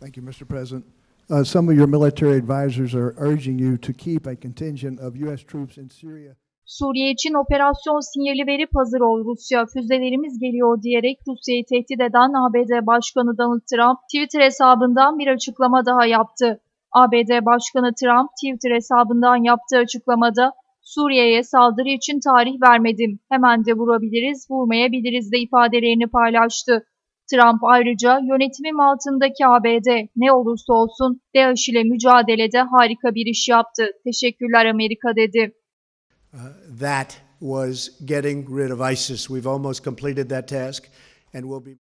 Thank you, Mr. President. Some of your military advisors are urging you to keep a contingent of U.S. troops in Syria. Suriye için operasyon sinyali verip hazır ol Rusya, füzelerimiz geliyor diyerek Rusya'yı tehdit eden ABD Başkanı Donald Trump, Twitter hesabından bir açıklama daha yaptı. ABD Başkanı Trump, Twitter hesabından yaptığı açıklamada, Suriye'ye saldırı için tarih vermedim, hemen de vurabiliriz, vurmayabiliriz de ifadelerini paylaştı. Trump ayrıca yönetimim altındaki ABD ne olursa olsun DAEŞ ile mücadelede harika bir iş yaptı. Teşekkürler Amerika dedi. That was getting rid of ISIS. We've almost completed that task and we'll be